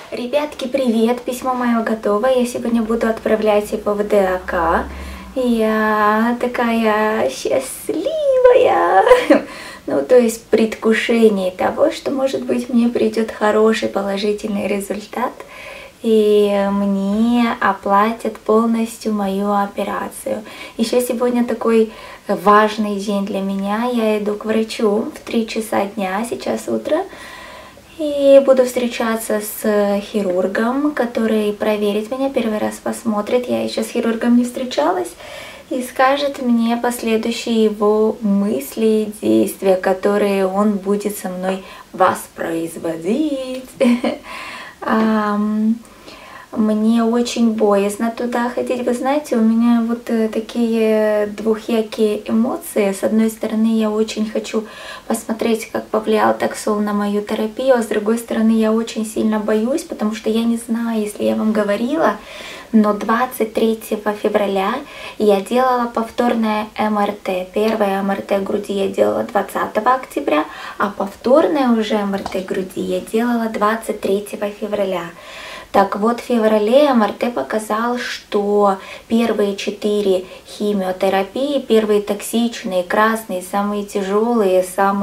Ребятки, привет! Письмо мое готово. Я сегодня буду отправлять его в ДАК. Я такая счастливая. Ну, то есть в предвкушении того, что, может быть, мне придет хороший положительный результат. И мне оплатят полностью мою операцию. Еще сегодня такой важный день для меня. Я иду к врачу в 3 часа дня, сейчас утро. И буду встречаться с хирургом, который проверит меня, первый раз посмотрит. Я еще с хирургом не встречалась. И скажет мне последующие его мысли и действия, которые он будет со мной воспроизводить. Мне очень боязно туда ходить. Вы знаете, у меня вот такие двухъякие эмоции. С одной стороны, я очень хочу посмотреть, как повлиял таксол на мою терапию, а с другой стороны, я очень сильно боюсь, потому что я не знаю, если я вам говорила, но 23 февраля я делала повторное МРТ. Первое МРТ груди я делала 20 октября, а повторное уже МРТ груди я делала 23 февраля. Так вот, в феврале МРТ показал, что первые 4 химиотерапии, первые токсичные, красные, самые тяжелые,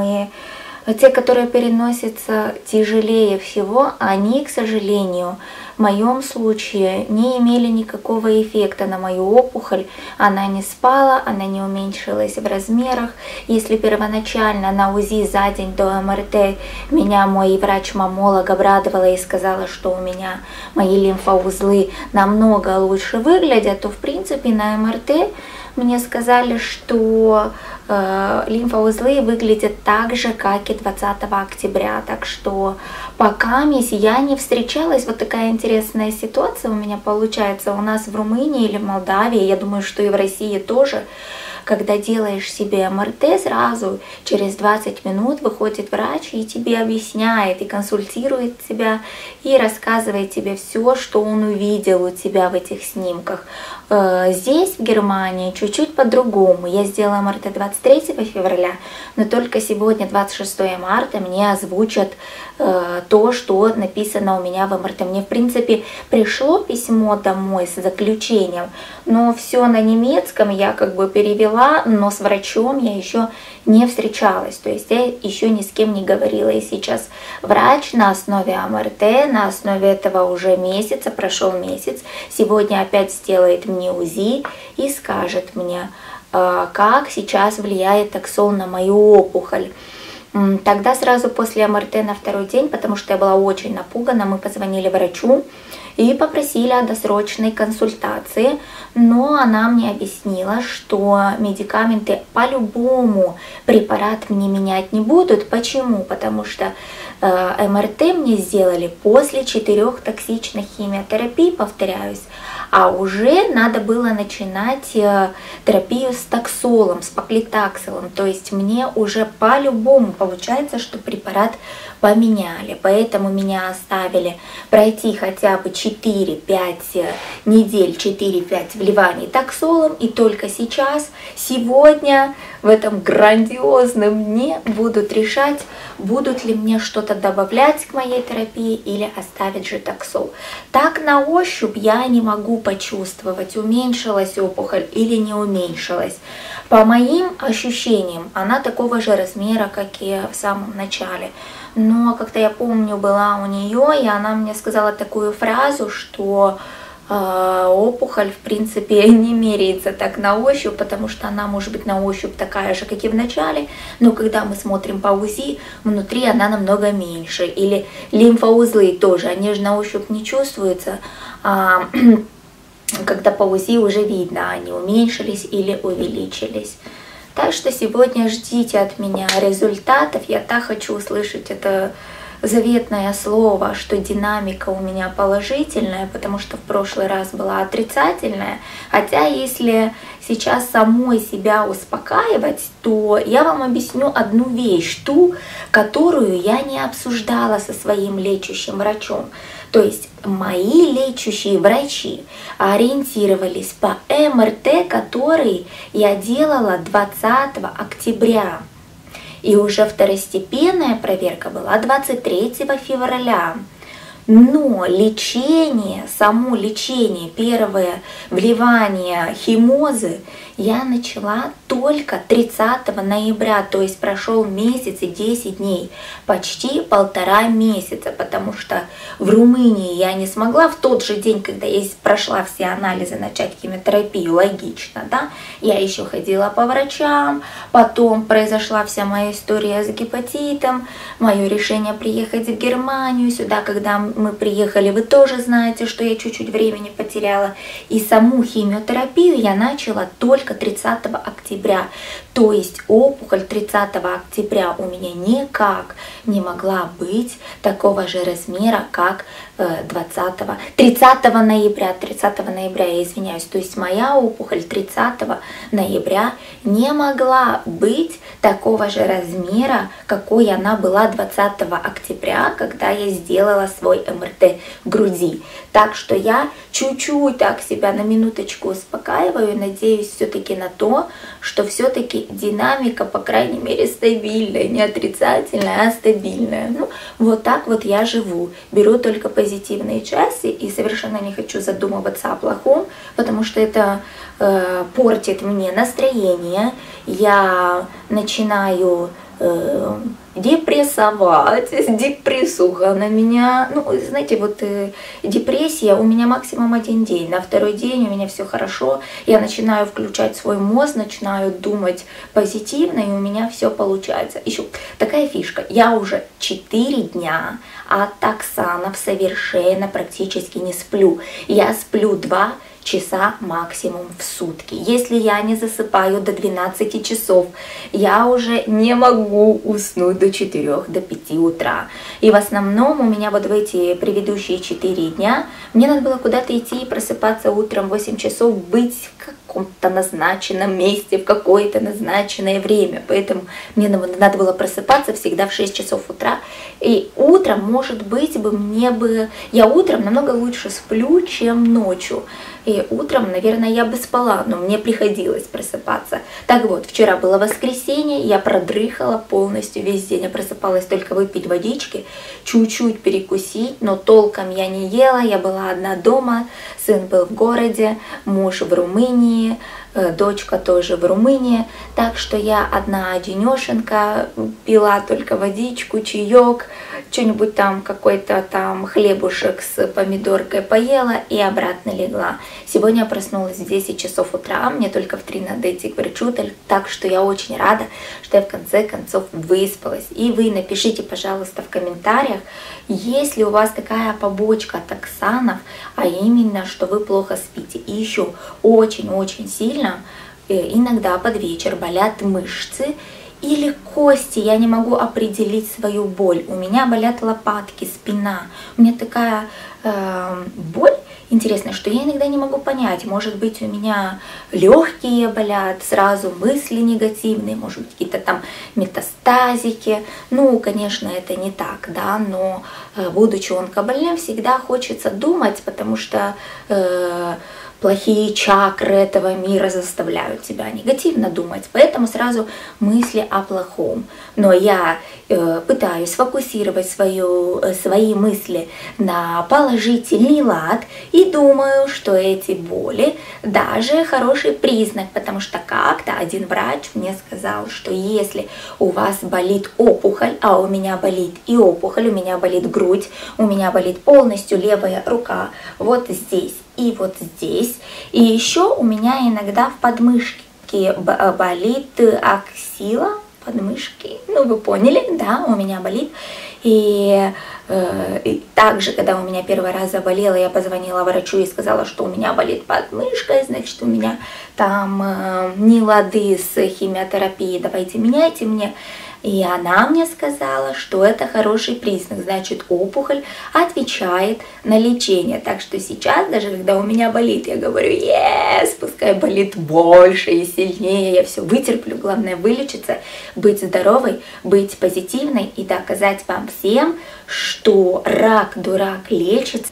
те, которые переносятся тяжелее всего, они, к сожалению, в моем случае не имели никакого эффекта на мою опухоль. Она не спала, она не уменьшилась в размерах. Если первоначально на УЗИ за день до МРТ меня мой врач-маммолог обрадовала и сказала, что у меня мои лимфоузлы намного лучше выглядят, то в принципе на МРТ мне сказали, что лимфоузлы выглядят так же, как и 20 октября. Так что пока я не встречалась, вот такая интересная ситуация у меня получается у нас в Румынии или в Молдавии, я думаю, что и в России тоже. Когда делаешь себе МРТ, сразу через 20 минут выходит врач и тебе объясняет, и консультирует тебя, и рассказывает тебе все, что он увидел у тебя в этих снимках. Здесь, в Германии, чуть-чуть по-другому. Я сделала МРТ 23 февраля, но только сегодня, 26 марта, мне озвучат то, что написано у меня в МРТ. Мне, в принципе, пришло письмо домой с заключением, но все на немецком я как бы перевела, но с врачом я еще не встречалась, то есть я еще ни с кем не говорила. И сейчас врач на основе МРТ, на основе этого уже прошел месяц, сегодня опять сделает мне УЗИ и скажет мне, как сейчас влияет таксол на мою опухоль. Тогда сразу после МРТ на второй день, потому что я была очень напугана, мы позвонили врачу и попросили о досрочной консультации, но она мне объяснила, что медикаменты по-любому препарат мне менять не будут. Почему? Потому что МРТ мне сделали после 4 токсичных химиотерапий, повторяюсь, а уже надо было начинать терапию с таксолом, с паклитакселом. То есть мне уже по-любому получается, что препарат поменяли. Поэтому меня оставили пройти хотя бы 4-5 недель, 4-5 вливаний таксолом. И только сейчас, сегодня, в этом грандиозном дне будут решать, будут ли мне что-то добавлять к моей терапии или оставить же таксол. Так на ощупь я не могу почувствовать, уменьшилась опухоль или не уменьшилась. По моим ощущениям, она такого же размера, как и в самом начале. Но как-то я помню, была у нее, и она мне сказала такую фразу, что опухоль, в принципе, не меряется так на ощупь, потому что она может быть на ощупь такая же, как и в начале, но когда мы смотрим по УЗИ, внутри она намного меньше. Или лимфоузлы тоже, они же на ощупь не чувствуются, когда по УЗИ уже видно, они уменьшились или увеличились. Так что сегодня ждите от меня результатов. Я так хочу услышать это заветное слово, что динамика у меня положительная, потому что в прошлый раз была отрицательная. Хотя если сейчас самой себя успокаивать, то я вам объясню одну вещь, ту, которую я не обсуждала со своим лечащим врачом. То есть мои лечащие врачи ориентировались по МРТ, который я делала 20 октября. И уже второстепенная проверка была 23 февраля. Но лечение, само лечение, первое вливание химозы я начала только 30 ноября, то есть прошел месяц и 10 дней, почти 1,5 месяца, потому что в Румынии я не смогла в тот же день, когда я прошла все анализы, начать химиотерапию, логично, да, я еще ходила по врачам, потом произошла вся моя история с гепатитом, мое решение приехать в Германию, сюда, когда мы приехали, вы тоже знаете, что я чуть-чуть времени потеряла, и саму химиотерапию я начала только 30 октября, то есть опухоль 30 октября у меня никак не могла быть такого же размера, как 30 ноября, я извиняюсь, то есть моя опухоль 30 ноября не могла быть такого же размера, какой она была 20 октября, когда я сделала свой МРТ груди. Так что я чуть-чуть так себя на минуточку успокаиваю, надеюсь все-таки на то, что все-таки динамика, по крайней мере, стабильная, не отрицательная, а стабильная. Ну, вот так вот я живу, беру только позитивные части и совершенно не хочу задумываться о плохом, потому что это портит мне настроение, я начинаю депрессовать, депрессуха на меня. Ну, знаете, вот депрессия у меня максимум 1 день. На 2-й день у меня все хорошо. Я начинаю включать свой мозг, начинаю думать позитивно, и у меня все получается. Еще такая фишка. Я уже 4 дня от токсанов совершенно практически не сплю. Я сплю 2 часа максимум в сутки. Если я не засыпаю до 12 часов, я уже не могу уснуть до 4, до 5 утра. И в основном у меня вот в эти предыдущие 4 дня мне надо было куда-то идти и просыпаться утром в 8 часов, быть в каком-то назначенном месте, в какое-то назначенное время. Поэтому мне надо было просыпаться всегда в 6 часов утра. И утром, может быть, я утром намного лучше сплю, чем ночью. И утром, наверное, я бы спала, но мне приходилось просыпаться. Так вот, вчера было воскресенье, я продрыхала полностью весь день. Я просыпалась только выпить водички, чуть-чуть перекусить, но толком я не ела. Я была одна дома, сын был в городе, муж в Румынии, дочка тоже в Румынии. Так что я одна одинешенька, пила только водичку, чаек, что-нибудь там, какой-то там хлебушек с помидоркой поела и обратно легла. Сегодня я проснулась в 10 часов утра, мне только в 3 надо идти к врачу, так что я очень рада, что я в конце концов выспалась. И вы напишите, пожалуйста, в комментариях, есть ли у вас такая побочка токсанов, а именно, что вы плохо спите. И еще очень-очень сильно иногда под вечер болят мышцы, или кости, я не могу определить свою боль. У меня болят лопатки, спина. У меня такая боль интересная, что я иногда не могу понять. Может быть, у меня легкие болят, сразу мысли негативные, может быть, какие-то там метастазики. Ну, конечно, это не так, да, но будучи онкобольным, всегда хочется думать, потому что плохие чакры этого мира заставляют тебя негативно думать, поэтому сразу мысли о плохом. Но я пытаюсь фокусировать свои мысли на положительный лад и думаю, что эти боли даже хороший признак, потому что как-то один врач мне сказал, что если у вас болит опухоль, а у меня болит и опухоль, у меня болит грудь, у меня болит полностью левая рука, вот здесь и вот здесь. И еще у меня иногда в подмышке болит аксилла, подмышки, ну вы поняли, да, у меня болит. И также, когда у меня первый раз заболела, я позвонила врачу и сказала, что у меня болит подмышка, значит, у меня там не лады с химиотерапией, давайте меняйте мне. И она мне сказала, что это хороший признак, значит, опухоль отвечает на лечение. Так что сейчас, даже когда у меня болит, я говорю, пускай болит больше и сильнее, я все вытерплю, главное вылечиться, быть здоровой, быть позитивной и доказать вам всем, что рак-дурак лечится.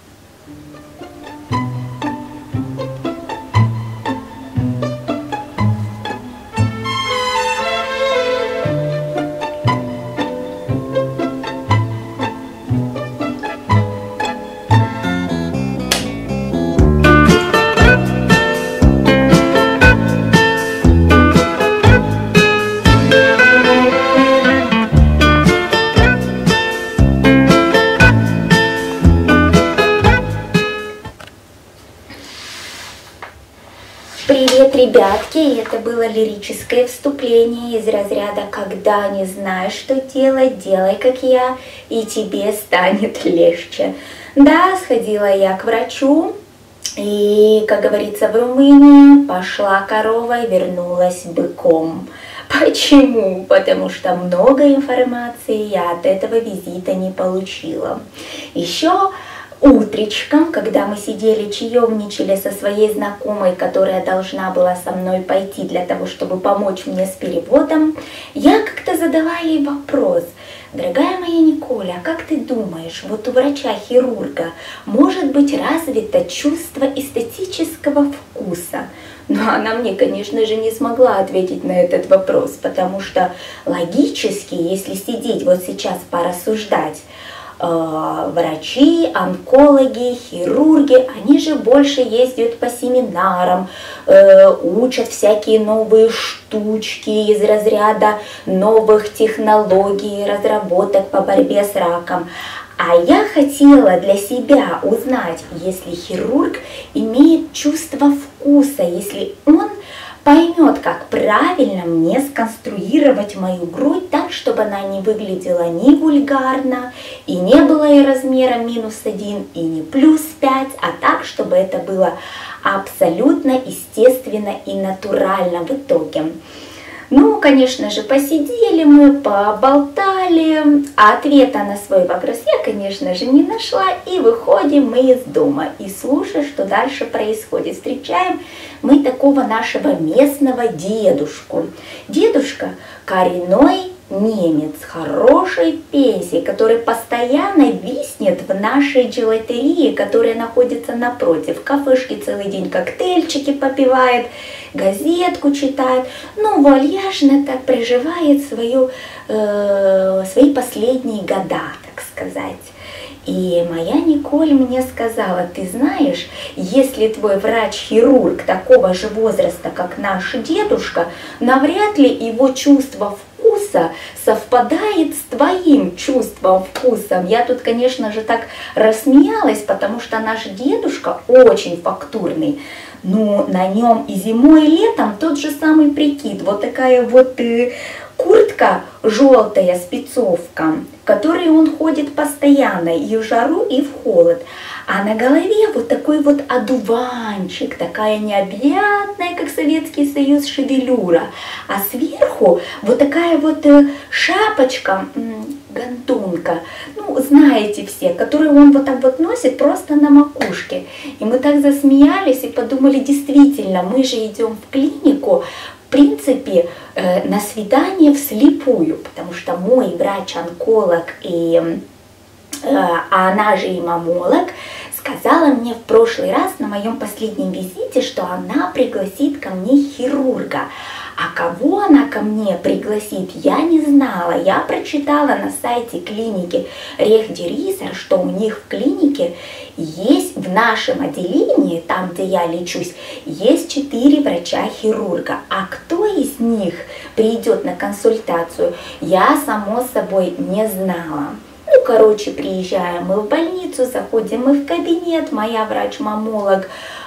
Ребятки, это было лирическое вступление из разряда «Когда не знаешь, что делать, делай, как я, и тебе станет легче». Да, сходила я к врачу, и, как говорится в Румынии, пошла коровой, вернулась быком. Почему? Потому что много информации я от этого визита не получила. Еще утречком, когда мы сидели, чаевничали со своей знакомой, которая должна была со мной пойти для того, чтобы помочь мне с переводом, я как-то задала ей вопрос: дорогая моя Николя, а как ты думаешь, вот у врача-хирурга может быть развито чувство эстетического вкуса? Но она мне, конечно же, не смогла ответить на этот вопрос, потому что логически, если сидеть вот сейчас порассуждать, врачи, онкологи, хирурги, они же больше ездят по семинарам, учат всякие новые штучки из разряда новых технологий, разработок по борьбе с раком. А я хотела для себя узнать, если хирург имеет чувство вкуса, если он поймет, как правильно мне сконструировать мою грудь так, чтобы она не выглядела ни вульгарно, и не было и размера -1, и не +5, а так, чтобы это было абсолютно естественно и натурально в итоге. Ну, конечно же, посидели мы, поболтали, а ответа на свой вопрос я, конечно же, не нашла, и выходим мы из дома. И слушай, что дальше происходит. Встречаем мы такого нашего местного дедушку. Дедушка коренной немец, хорошей пенсии, который постоянно виснет в нашей джелатерии, которая находится напротив. В кафешке целый день коктейльчики попивает, газетку читает, ну, вальяжно так проживает свои последние года, так сказать. И моя Николь мне сказала: ты знаешь, если твой врач-хирург такого же возраста, как наш дедушка, навряд ли его чувство вкуса совпадает с твоим чувством вкуса. Я тут, конечно же, так рассмеялась, потому что наш дедушка очень фактурный. Ну, на нем и зимой, и летом тот же самый прикид. Вот такая вот куртка желтая, спецовка, в которой он ходит постоянно и в жару, и в холод. А на голове вот такой вот одуванчик, такая необъятная, как Советский Союз, шевелюра. А сверху вот такая вот шапочка, гондонка, ну, знаете все, которую он вот так вот носит просто на макушке. И мы так засмеялись и подумали: действительно, мы же идем в клинику, в принципе, на свидание вслепую, потому что мой врач-онколог, а она же и мамолог, сказала мне в прошлый раз на моем последнем визите, что она пригласит ко мне хирурга. А кого она ко мне пригласит, я не знала. Я прочитала на сайте клиники Рехдеризер, что у них в клинике есть, в нашем отделении, там, где я лечусь, есть 4 врача-хирурга. А кто из них придет на консультацию, я, само собой, не знала. Ну, короче, приезжаем мы в больницу, заходим мы в кабинет, моя врач-мамолог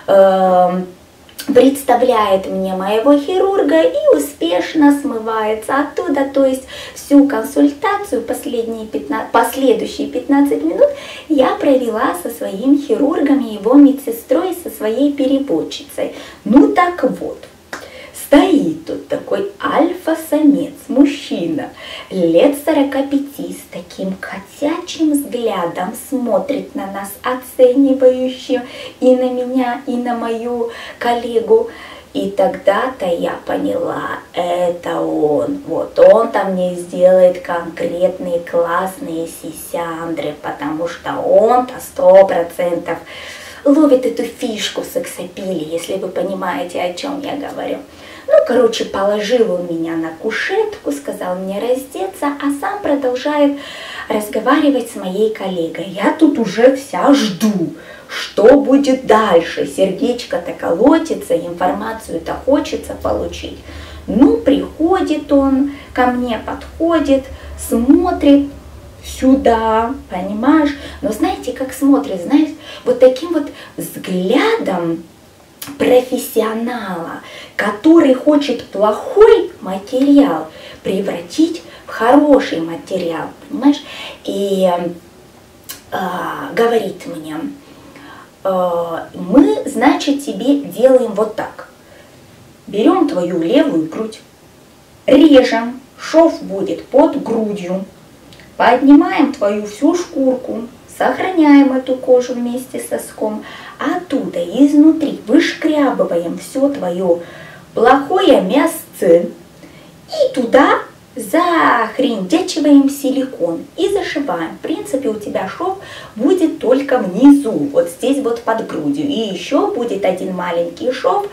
представляет мне моего хирурга и успешно смывается оттуда. То есть всю консультацию, последующие 15 минут я провела со своим хирургом, его медсестрой, со своей переводчицей. Ну так вот, стоит тут такой альфа-самец, мужчина, лет 45, с таким котячим взглядом смотрит на нас оценивающе, и на меня, и на мою коллегу. И тогда-то я поняла, это он. Вот он-то мне сделает конкретные классные сисяндры, потому что он-то 100% ловит эту фишку сексапилии, если вы понимаете, о чем я говорю. Ну, короче, положил он меня на кушетку, сказал мне раздеться, а сам продолжает разговаривать с моей коллегой. Я тут уже вся жду, что будет дальше. Сердечко-то колотится, информацию-то хочется получить. Ну, приходит он ко мне, подходит, смотрит сюда, понимаешь? Но знаете, как смотрит, знаешь, вот таким вот взглядом, профессионала, который хочет плохой материал превратить в хороший материал, понимаешь? И говорит мне, мы, значит, тебе делаем вот так. Берем твою левую грудь, режем, шов будет под грудью, поднимаем твою всю шкурку, сохраняем эту кожу вместе с соском, оттуда изнутри вышкрябываем все твое плохое мясце и туда захрендячиваем силикон и зашиваем. В принципе, у тебя шов будет только внизу, вот здесь вот под грудью. И еще будет один маленький шов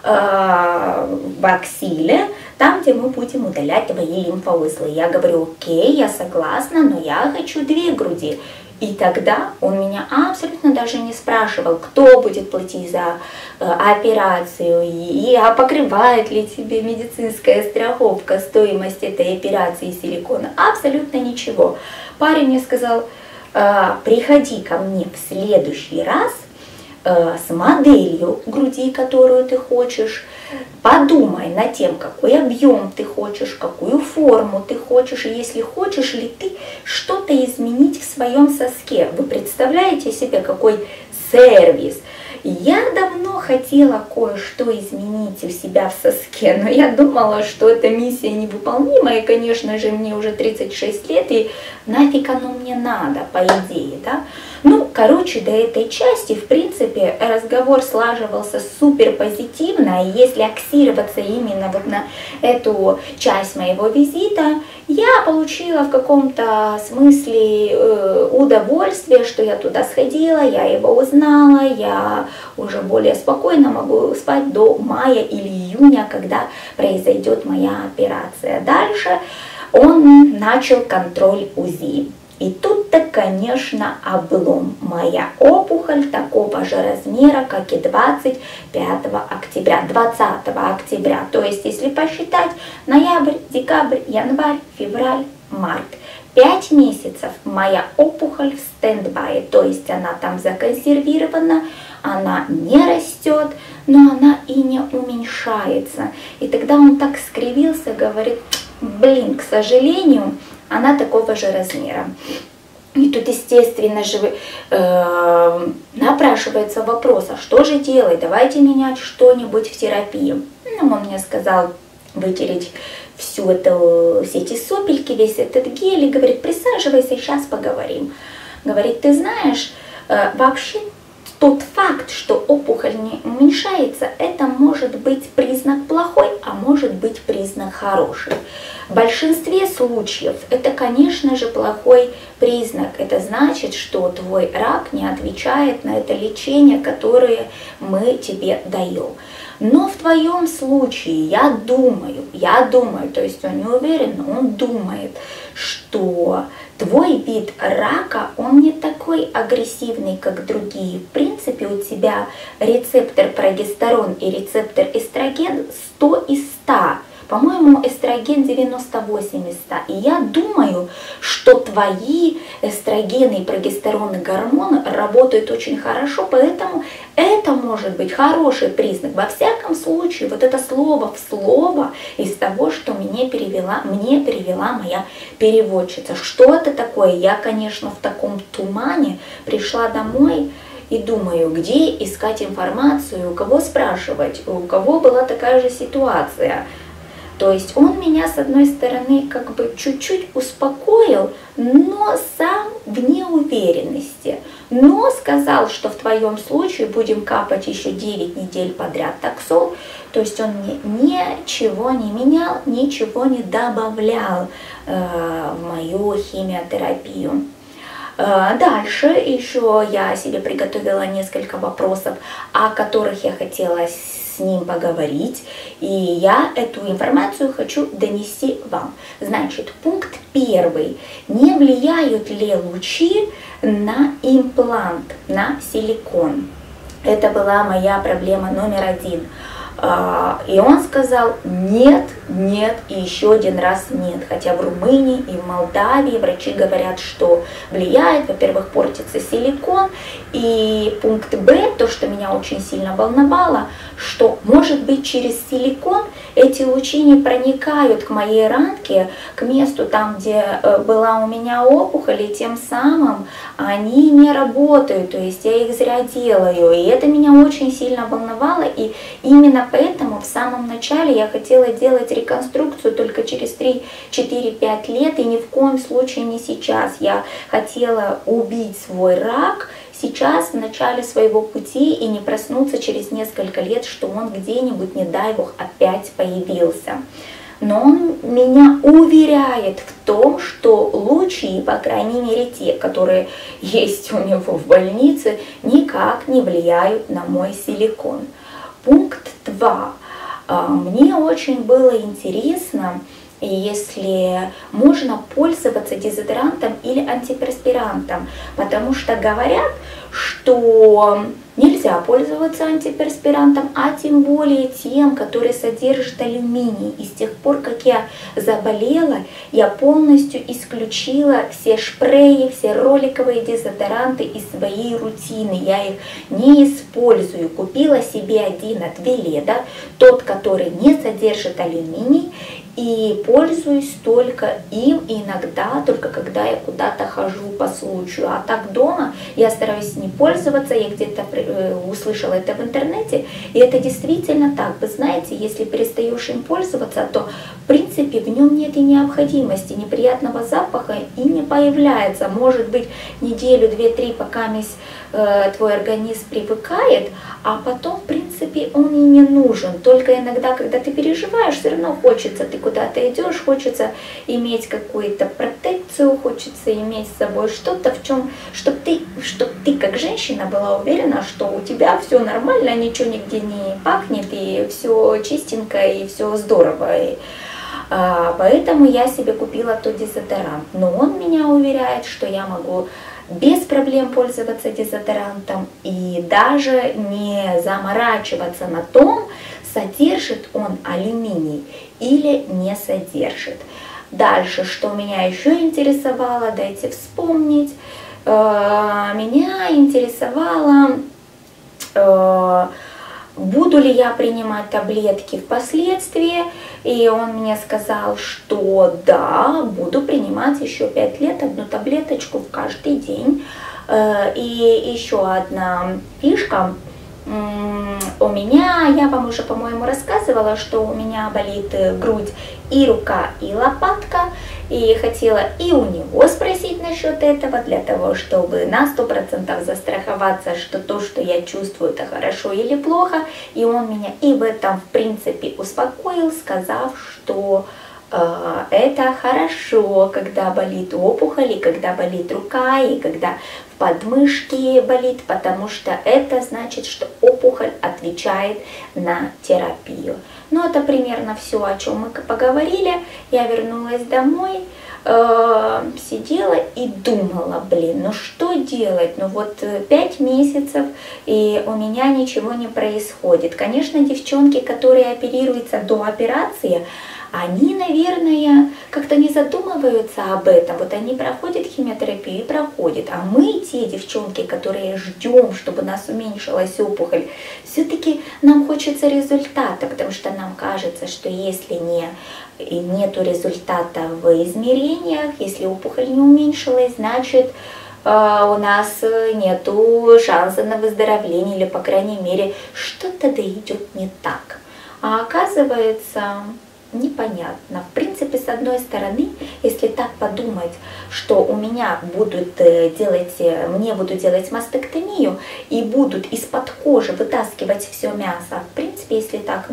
в аксиле, там, где мы будем удалять твои лимфоузлы. Я говорю, окей, я согласна, но я хочу 2 груди. И тогда он меня абсолютно даже не спрашивал, кто будет платить за операцию, а покрывает ли тебе медицинская страховка стоимость этой операции силикона. Абсолютно ничего. Парень мне сказал, приходи ко мне в следующий раз с моделью груди, которую ты хочешь, подумай над тем, какой объем ты хочешь, какую форму ты хочешь, и если хочешь ли ты что-то изменить в своем соске. Вы представляете себе, какой сервис? Я давно хотела кое-что изменить у себя в соске, но я думала, что эта миссия невыполнима, и, конечно же, мне уже 36 лет, и нафиг оно мне надо, по идее, да? Ну, короче, до этой части, в принципе, разговор слаживался супер позитивно, и если акцироваться именно вот на эту часть моего визита, я получила в каком-то смысле удовольствие, что я туда сходила, я его узнала, я уже более спокойно могу спать до мая или июня, когда произойдет моя операция. Дальше он начал контроль УЗИ. И тут-то, конечно, облом. Моя опухоль такого же размера, как и 25 октября, 20 октября. То есть, если посчитать, ноябрь, декабрь, январь, февраль, март. 5 месяцев моя опухоль в стендбай, то есть она там законсервирована, она не растет, но она и не уменьшается. И тогда он так скривился, говорит, блин, к сожалению, она такого же размера. И тут, естественно же, напрашивается вопрос, а что же делать? Давайте менять что-нибудь в терапии. Ну, он мне сказал вытереть все эти сопельки, весь этот гель, и говорит, присаживайся, сейчас поговорим. Говорит, ты знаешь, вообще тот факт, что опухоль не уменьшается, это может быть признак плохой, а может быть признак хороший. В большинстве случаев это, конечно же, плохой признак. Это значит, что твой рак не отвечает на это лечение, которое мы тебе даем. Но в твоем случае, я думаю, то есть он не уверен, но он думает, что твой вид рака, он не такой агрессивный, как другие. В принципе, у тебя рецептор прогестерон и рецептор эстроген 100 из 100. По-моему, эстроген 98 из 100. И я думаю, что твои эстрогены и прогестероны гормоны работают очень хорошо, поэтому это может быть хороший признак. Во всяком случае, вот это слово в слово из того, что мне перевела моя переводчица. Что это такое? Я, конечно, в таком тумане пришла домой и думаю, где искать информацию, у кого спрашивать, у кого была такая же ситуация. То есть он меня, с одной стороны, как бы чуть-чуть успокоил, но сам в неуверенности. Но сказал, что в твоем случае будем капать еще 9 недель подряд таксол. То есть он мне ничего не менял, ничего не добавлял в мою химиотерапию. Дальше еще я себе приготовила несколько вопросов, о которых я хотела с ним поговорить, и я эту информацию хочу донести вам. Значит, пункт 1. Не влияют ли лучи на имплант, на силикон? Это была моя проблема номер 1. И он сказал нет, нет и еще один раз нет. Хотя в Румынии и в Молдавии врачи говорят, что влияет, во-первых, портится силикон. И пункт Б, то, что меня очень сильно волновало, что может быть через силикон эти лучи не проникают к моей ранке, к месту там, где была у меня опухоль, и тем самым они не работают, то есть я их зря делаю. И это меня очень сильно волновало, и именно поэтому в самом начале я хотела делать реконструкцию только через 3, 4, 5 лет, и ни в коем случае не сейчас. Я хотела убить свой рак сейчас, в начале своего пути, и не проснуться через несколько лет, что он где-нибудь, не дай бог, опять появился. Но он меня уверяет в том, что лучи, по крайней мере те, которые есть у него в больнице, никак не влияют на мой силикон. Пункт 2. Мне очень было интересно, если можно пользоваться дезодорантом или антиперспирантом, потому что говорят, что нельзя пользоваться антиперспирантом, а тем более тем, который содержит алюминий. И с тех пор, как я заболела, я полностью исключила все спреи, все роликовые дезодоранты из своей рутины. Я их не использую. Купила себе один от Веледа, тот, который не содержит алюминий, и пользуюсь только им иногда, только когда я куда-то хожу по случаю. А так дома я стараюсь не пользоваться, я где-то услышала это в интернете, и это действительно так. Вы знаете, если перестаешь им пользоваться, то в принципе в нем нет и необходимости, неприятного запаха и не появляется. Может быть, неделю, 2-3, пока твой организм привыкает, а потом в принципе он и не нужен. Только иногда, когда ты переживаешь, все равно хочется, ты куда-то идешь, хочется иметь какую-то протекцию, хочется иметь с собой что-то, в чем, чтобы ты как женщина была уверена, что у тебя все нормально, ничего нигде не пахнет, и все чистенько, и все здорово. Поэтому я себе купила тот дезодорант. Но он меня уверяет, что я могу без проблем пользоваться дезодорантом и даже не заморачиваться на том, содержит он алюминий или не содержит. Дальше, что меня еще интересовало, дайте вспомнить. Меня интересовало, буду ли я принимать таблетки впоследствии. И он мне сказал, что да, буду принимать еще 5 лет одну таблеточку в каждый день. И еще одна фишка. У меня, я вам уже, по-моему, рассказывала, что у меня болит грудь и рука, и лопатка. И хотела и у него спросить насчет этого, для того, чтобы на 100% застраховаться, что то, что я чувствую, это хорошо или плохо. И он меня и в этом, в принципе, успокоил, сказав, что это хорошо, когда болит опухоль, и когда болит рука, и когда в подмышке болит, потому что это значит, что опухоль отвечает на терапию. Ну, это примерно все, о чем мы поговорили. Я вернулась домой, сидела и думала, блин, ну что делать? Ну вот 5 месяцев, и у меня ничего не происходит. Конечно, девчонки, которые оперируются до операции, они, наверное, как-то не задумываются об этом. Вот они проходят химиотерапию и проходят. А мы, те девчонки, которые ждем, чтобы у нас уменьшилась опухоль, все-таки нам хочется результата, потому что нам кажется, что если нету результата в измерениях, если опухоль не уменьшилась, значит у нас нету шанса на выздоровление, или, по крайней мере, что-то да идет не так. А оказывается, непонятно. В принципе, с одной стороны, если так подумать, что у меня мне будут делать мастектомию и будут из-под кожи вытаскивать все мясо, в принципе, если так,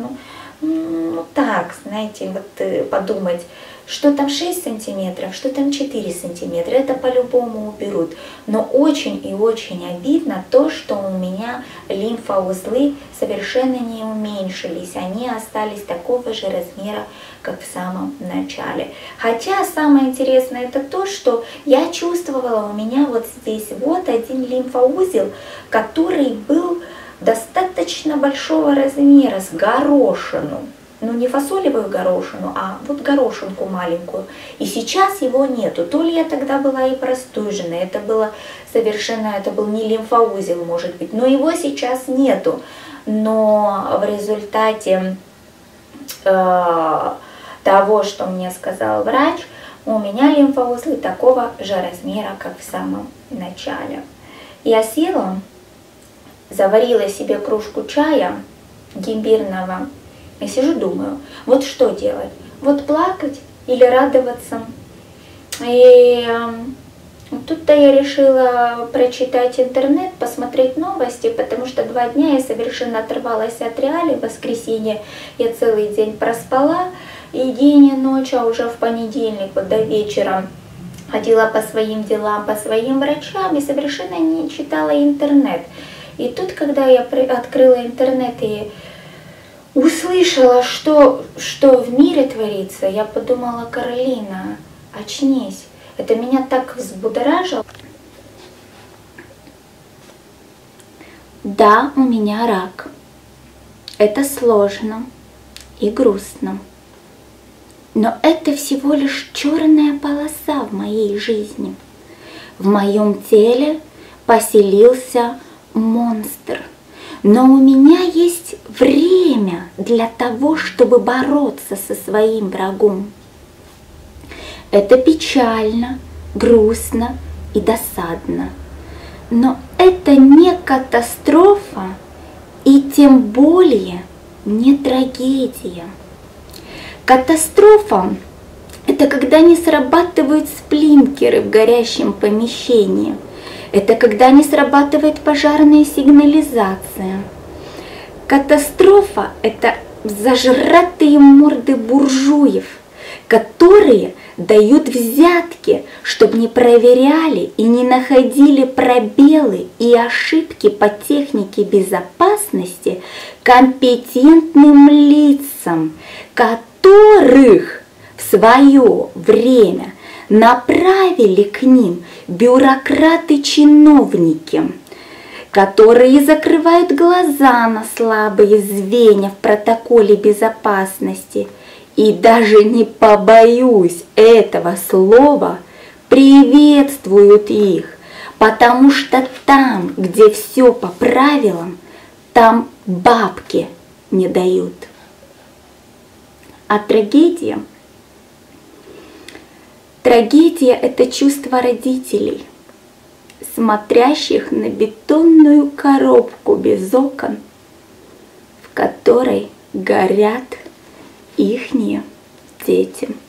так, знаете, вот подумать, что там 6 сантиметров, что там 4 сантиметра, это по-любому уберут. Но очень и очень обидно то, что у меня лимфоузлы совершенно не уменьшились. Они остались такого же размера, как в самом начале. Хотя самое интересное это то, что я чувствовала у меня вот здесь вот один лимфоузел, который был достаточно большого размера, с горошину. Ну, не фасолевую горошину, а вот горошинку маленькую. И сейчас его нету. То ли я тогда была и простужена, это было совершенно, это был не лимфоузел, может быть, но его сейчас нету. Но в результате того, что мне сказал врач, у меня лимфоузлы такого же размера, как в самом начале. Я села, заварила себе кружку чая имбирного и сижу, думаю, вот что делать? Вот плакать или радоваться? И тут-то я решила прочитать интернет, посмотреть новости, потому что 2 дня я совершенно оторвалась от реалий. В воскресенье я целый день проспала, и день и ночь, а уже в понедельник вот до вечера ходила по своим делам, по своим врачам и совершенно не читала интернет. И тут, когда я открыла интернет и услышала, что в мире творится, я подумала: Каролина, очнись. Это меня так взбудоражило. Да, у меня рак. Это сложно и грустно. Но это всего лишь черная полоса в моей жизни. В моем теле поселился монстр. Но у меня есть время для того, чтобы бороться со своим врагом. Это печально, грустно и досадно. Но это не катастрофа и тем более не трагедия. Катастрофа – это когда не срабатывают сплинкеры в горящем помещении. Это когда не срабатывает пожарная сигнализация. Катастрофа – это зажратые морды буржуев, которые дают взятки, чтобы не проверяли и не находили пробелы и ошибки по технике безопасности компетентным лицам, которых в свое время направили к ним бюрократы-чиновники, которые закрывают глаза на слабые звенья в протоколе безопасности и даже не побоюсь этого слова, приветствуют их, потому что там, где все по правилам, там бабки не дают. А трагедия? Трагедия – это чувство родителей, смотрящих на бетонную коробку без окон, в которой горят ихние дети.